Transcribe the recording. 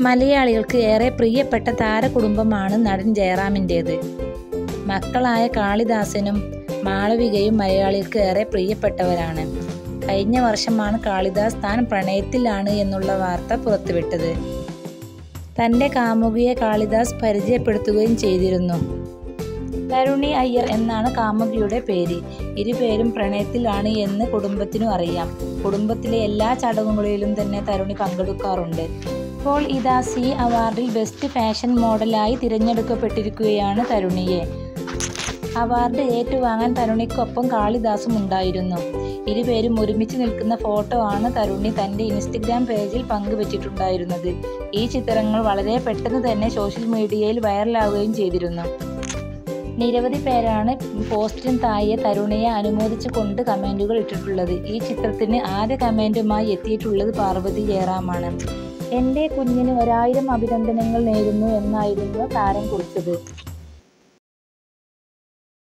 മലയാളികൾക്ക് ഏറെ പ്രിയപ്പെട്ട താരകുടുംബമാണ് നടൻ ജയറാമിൻ്റേത്. മക്കളായ കാളിദാസനും മാളവികയും മലയാളികൾക്ക് ഏറെ പ്രിയപ്പെട്ടവരാണ്. കഴിഞ്ഞ വർഷമാണ് കാളിദാസ് താൻ പ്രണയത്തിലാണ് എന്നുള്ള വാർത്ത പുറത്തുവിട്ടത്. തൻ്റെ കാമുകിയെ കാളിദാസ് പരിചയപ്പെടുത്തുകയും ചെയ്തിരുന്നു. തരുണി അയ്യർ എന്നാണ് കാമുകിയുടെ പേര്. ഇരുപേരും പ്രണയത്തിലാണ് എന്ന് കുടുംബത്തിനും അറിയാം. കുടുംബത്തിലെ എല്ലാ ചടങ്ങുകളിലും തന്നെ തരുണി പങ്കെടുക്കാറുണ്ട്. ഇപ്പോൾ ഇതാ സി അവാർഡിൽ ബെസ്റ്റ് ഫാഷൻ മോഡലായി തിരഞ്ഞെടുക്കപ്പെട്ടിരിക്കുകയാണ് തരുണിയെ. അവാർഡ് ഏറ്റുവാങ്ങാൻ തരുണിക്കൊപ്പം കാളിദാസും ഉണ്ടായിരുന്നു. ഇരുപേരും ഒരുമിച്ച് നിൽക്കുന്ന ഫോട്ടോ ആണ് തരുണി തൻ്റെ ഇൻസ്റ്റഗ്രാം പേജിൽ പങ്കുവച്ചിട്ടുണ്ടായിരുന്നത്. ഈ ചിത്രങ്ങൾ വളരെ പെട്ടെന്ന് തന്നെ സോഷ്യൽ മീഡിയയിൽ വൈറലാവുകയും ചെയ്തിരുന്നു. നിരവധി പേരാണ് പോസ്റ്റിന് താഴെ തരുണിയെ അനുമോദിച്ചു കൊണ്ട് കമൻറ്റുകൾ ഇട്ടിട്ടുള്ളത്. ഈ ചിത്രത്തിന് ആദ്യ കമൻറ്റുമായി എത്തിയിട്ടുള്ളത് പാർവതി ജയറാമാണ്. എൻ്റെ കുഞ്ഞിന് 1000 അഭിനന്ദനങ്ങൾ നേരുന്നു എന്നായിരുന്നു താരം കുറിച്ചത്.